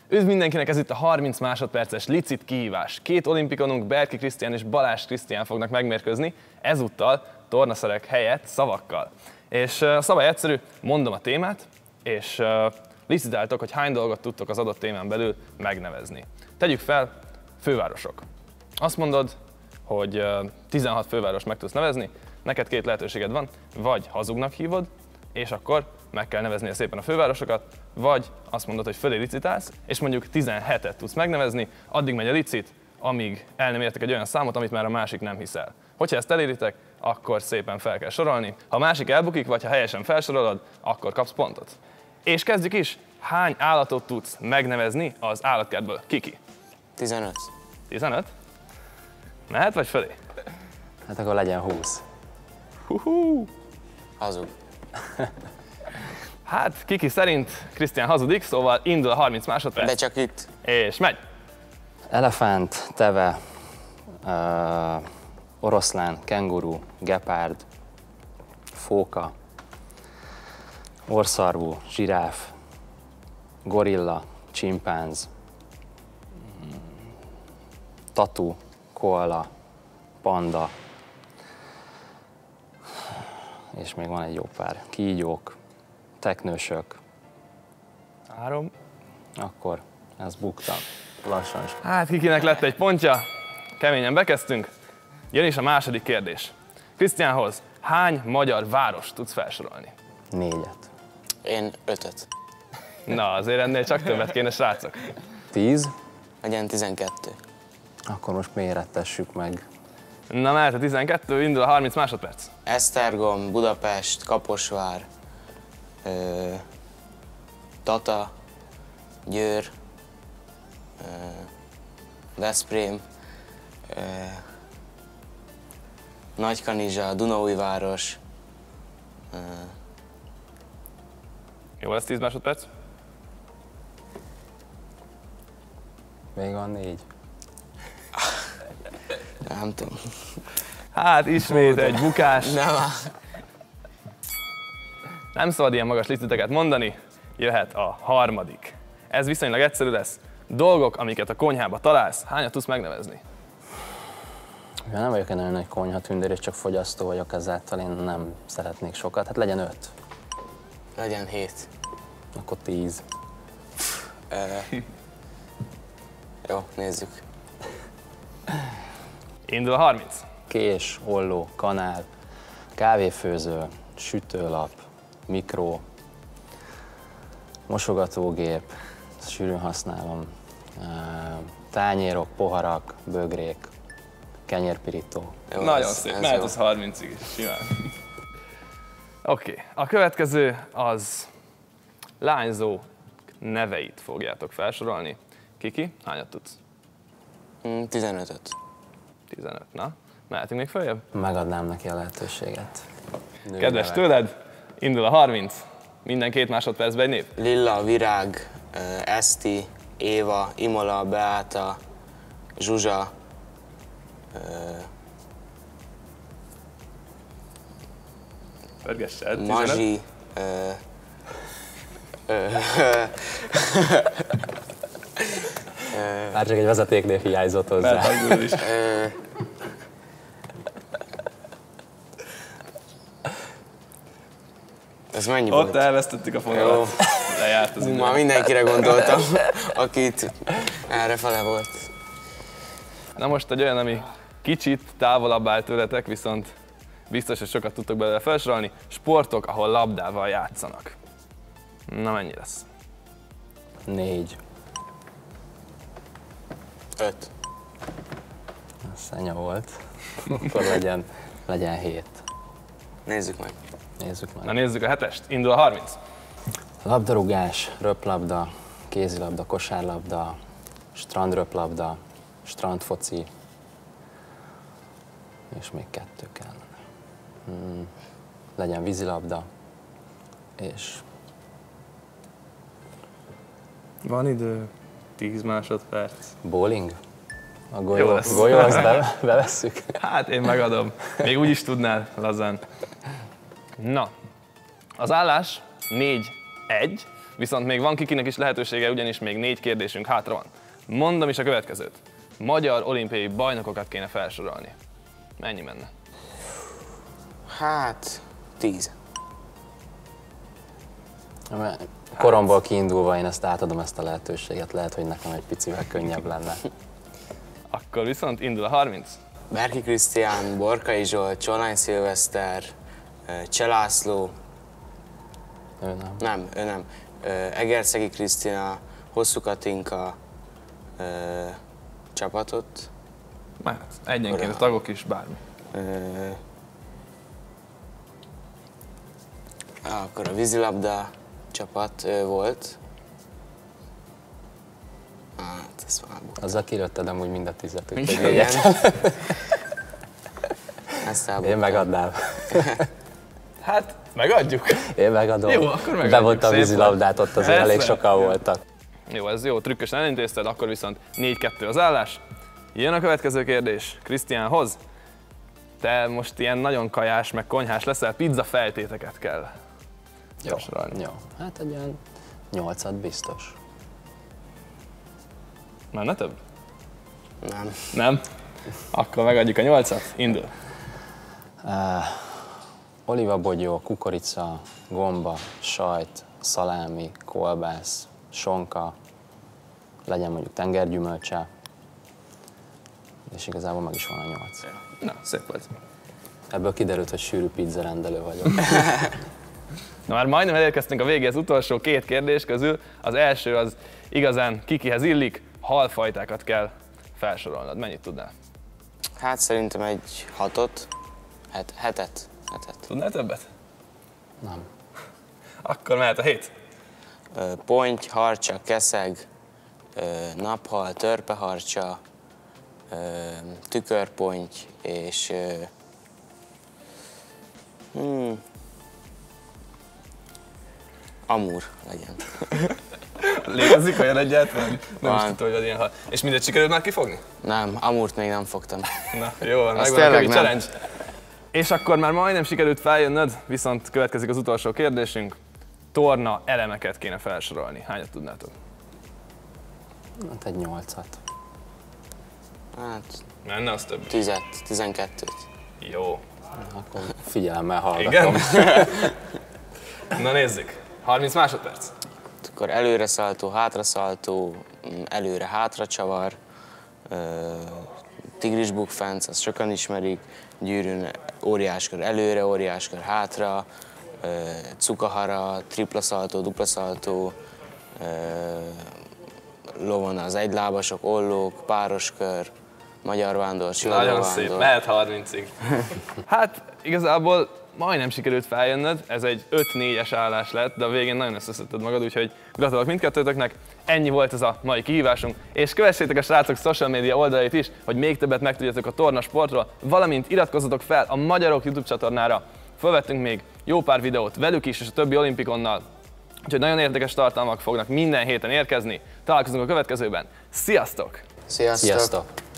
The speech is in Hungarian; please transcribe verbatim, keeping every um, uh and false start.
Üdv mindenkinek, ez itt a harminc másodperces licit kihívás. Két olimpikonunk, Berki Krisztián és Balázs Krisztián fognak megmérkőzni, ezúttal tornaszerek helyett szavakkal. És a szabály egyszerű, mondom a témát, és licitáltok, hogy hány dolgot tudtok az adott témán belül megnevezni. Tegyük fel, fővárosok. Azt mondod, hogy tizenhat főváros meg tudsz nevezni, neked két lehetőséged van, vagy hazugnak hívod, és akkor meg kell neveznie szépen a fővárosokat, vagy azt mondod, hogy fölé licitálsz, és mondjuk tizenhetet tudsz megnevezni, addig megy a licit, amíg el nem értek egy olyan számot, amit már a másik nem hisz el. Hogyha ezt eléritek, akkor szépen fel kell sorolni. Ha a másik elbukik, vagy ha helyesen felsorolod, akkor kapsz pontot. És kezdjük is, hány állatot tudsz megnevezni az állatkertből? Kiki? tizenöt. tizenöt? Mehet vagy fölé? Hát akkor legyen húsz. Hú-hú. Hazug. Hát Kiki szerint Krisztián hazudik, szóval indul a harminc másodperc. De csak itt. És megy! Elefánt, teve, uh, oroszlán, kenguru, gepárd, fóka, orrszarvú, zsiráf, gorilla, csimpánz, tatu, koala, panda, és még van egy jó pár, kígyók, teknősök. Három. Akkor ezt buktam. Lassan. Hát Kikinek lett egy pontja, keményen bekezdtünk. Jön is a második kérdés. Krisztiánhoz hány magyar város tudsz felsorolni? Négyet. Én ötöt. Na, azért ennél csak többet kéne, srácok. Tíz. Legyen tizenkettő. Akkor most mérettessük meg. Na, mehet a tizenkettő, indul a harminc másodperc. Esztergom, Budapest, Kaposvár, ö, Tata, Győr, ö, Veszprém, ö, Nagykanizsa, Dunaújváros. Ö, Jó lesz tíz másodperc. Még van négy. nem tudom. Hát ismét egy bukás. Nem áll. Nem szabad ilyen magas liciteket mondani, jöhet a harmadik. Ez viszonylag egyszerű lesz. Dolgok, amiket a konyhába találsz, hányat tudsz megnevezni? Mivel nem vagyok egy nagyon nagy konyhatündér, és csak fogyasztó vagyok, ezáltal én nem szeretnék sokat. Hát legyen öt. Legyen hét. Akkor tíz. Ö, jó, nézzük. Indul a harminc. Kés, olló, kanál, kávéfőző, sütőlap, mikró, mosogatógép, ezt sűrűn használom, tányérok, poharak, bögrék, kenyérpirító. Jó, Nagyon ez- szép, ez mehet jó. az harmincig is, simán. Oké, okay. A következő az lányzó neveit fogjátok felsorolni. Kiki, hányat tudsz? Mm, tizenötöt. tizenöt, na. Mehetünk még följebb? Megadnám neki a lehetőséget. Női Kedves nevek. tőled, indul a harminc. Minden két másodpercben egy név. Lilla, Virág, ö, Eszti, Éva, Imola, Beáta, Zsuzsa, ö, Pörgessel, tizenöt. Mazsi, ö, ö, Már csak egy vezetéknév hiányzott hozzá. Belhangul is. ö, ez mennyi Ott volt? elvesztettük a fonalat. Lejárt az idő. Már mindenkire gondoltam, akit errefele volt. Na most egy olyan, ami kicsit távolabb áll tőletek, viszont biztos, hogy sokat tudtok belőle felsorolni. Sportok, ahol labdával játszanak. Na, mennyi lesz? Négy. Öt. Szenya volt. Akkor legyen, legyen hét. Nézzük meg. Nézzük meg. Na nézzük a hetest. Indul a harminc. Labdarúgás, röplabda, kézilabda, kosárlabda, strandröplabda, strandfoci, és még kettő kellene. Hmm. Legyen vízilabda, és Van idő. tíz másodperc. bowling. A Jó golyó, lesz. golyó azt be, bevesszük. Hát én megadom. Még úgy is tudnál, lazán. Na, az állás négy egy, Viszont még van kikinek is lehetősége, ugyanis még négy kérdésünk hátra van. Mondom is a következőt. Magyar olimpiai bajnokokat kéne felsorolni. Mennyi menne? Hát, tíz. Koromból kiindulva én ezt átadom ezt a lehetőséget, lehet, hogy nekem egy picivel könnyebb lenne. Akkor viszont indul a harminc. Berki Krisztián, Borkai Zsolt, Csolnány Szilveszter, Cseh László, Ő nem. nem, ő nem, Egerszegi Krisztina, Hosszú Katinka, csapatot. Már egyenként a tagok is, bármi. Ö, akkor a vízilabda csapat ö, volt. Hát, ez már volt. Azzal kilőtted amúgy mind a tizet, úgyhogy Igen. négyet. Ezt Én elbuktam. megadnám. Hát, megadjuk. Én megadom. Jó, akkor megadjuk. Bevonta a Szép vízilabdát, ott azért Persze. elég sokan voltak. Jó, ez jó, trükkösen elintézted, akkor viszont négy kettő az állás. Jön a következő kérdés Krisztiánhoz. Te most ilyen nagyon kajás, meg konyhás leszel, pizza feltéteket kell Jó, felsorolni. jó. Hát egy olyan nyolcat biztos. Már ne több? Nem. Nem? Akkor megadjuk a nyolcat. Indul. Uh, Olivabogyó, kukorica, gomba, sajt, szalámi, kolbász, sonka, legyen mondjuk tengergyümölcse, és igazából meg is van a nyolc. Na, szép volt. Ebből kiderült, hogy sűrű pizza rendelő vagyok. Na már majdnem elérkeztünk a végéhez, utolsó két kérdés közül. Az első az igazán kikihez illik, halfajtákat kell felsorolnod. Mennyit tudnál? Hát szerintem egy hatot, het, hetet, hetet. Tudnál többet? Nem. Akkor mehet a hét. Ö, ponty, harcsa, keszeg, ö, naphal, törpeharcsa, ö, tükörponty és ö, hmm, amúr legyen. Létezik olyan egyáltalán? Nem is Van. tudtam, hogy az ilyen hal. És mindet sikerült már kifogni? Nem, amúrt még nem fogtam. Na, jó, van, Az megvan a tényleg kövi nem. challenge. És akkor már majdnem sikerült feljönnöd, viszont következik az utolsó kérdésünk. Torna elemeket kéne felsorolni. Hányat tudnátok? Hát egy nyolcat. Hát Menne az több. tizet, tizenkettőt. Jó. Akkor figyelemmel hallgatom. Igen? Na nézzük. harminc másodperc. Akkor előre szaltó, hátra szaltó, előre hátra csavar, ö, tigris bukfenc, azt sokan ismerik, gyűrűn óriáskör előre, óriáskör hátra, ö, cukahara, tripla szaltó, dupla szaltó, ö, lovon az egylábasok, ollók, pároskör, magyar vándor, Nagyon csillag szép, vándor. mehet harmincig. Hát igazából majdnem sikerült feljönnöd, ez egy öt négyes állás lett, de a végén nagyon összeszedted magad, úgyhogy gratulálok mindkettőtöknek. Ennyi volt ez a mai kihívásunk, és kövessétek a srácok social media oldalait is, hogy még többet megtudjatok a tornasportról, valamint iratkozzatok fel a Magyarok YouTube csatornára. Fölvettünk még jó pár videót velük is, és a többi olimpikonnal, úgyhogy nagyon érdekes tartalmak fognak minden héten érkezni. Találkozunk a következőben. Sziasztok! Sziasztok! Sziasztok!